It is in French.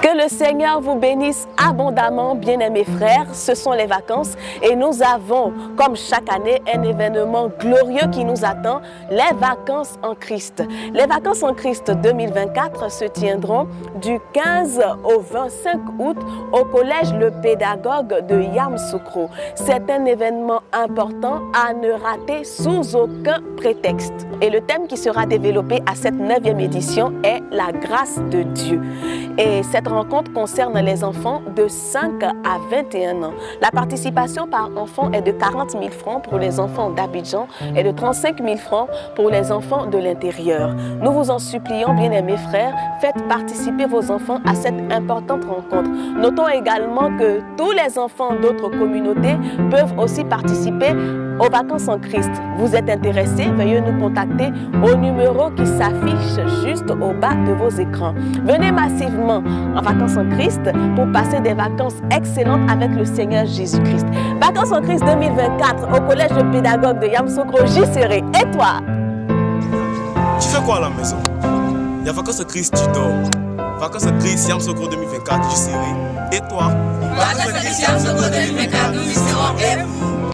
Que le Seigneur vous bénisse abondamment, bien-aimés frères. Ce sont les vacances et nous avons, comme chaque année, un événement glorieux qui nous attend, les vacances en Christ. Les vacances en Christ 2024 se tiendront du 15 au 25 août au collège Le Pédagogue de Yamoussoukro. C'est un événement important à ne rater sous aucun prétexte. Et le thème qui sera développé à cette 9e édition est la grâce de Dieu. Et cette rencontre concerne les enfants de 5 à 21 ans. La participation par enfant est de 40 000 francs pour les enfants d'Abidjan et de 35 000 francs pour les enfants de l'intérieur. Nous vous en supplions, bien-aimés frères, faites participer vos enfants à cette importante rencontre. Notons également que tous les enfants d'autres communautés peuvent aussi participer aux vacances en Christ. Vous êtes intéressés, veuillez nous contacter au numéro qui s'affiche juste au bas de vos écrans. Venez massivement en vacances en Christ pour passer des vacances excellentes avec le Seigneur Jésus-Christ. Vacances en Christ 2024 au collège de pédagogue de Yamoussoukro, j'y serai. Et toi? Tu fais quoi à la maison? Il y a vacances en Christ, tu dors. Vacances en Christ, Yamoussoukro 2024, j'y serai. Et toi? Vacances en Christ, Yamoussoukro 2024, nous y serons. Et vous?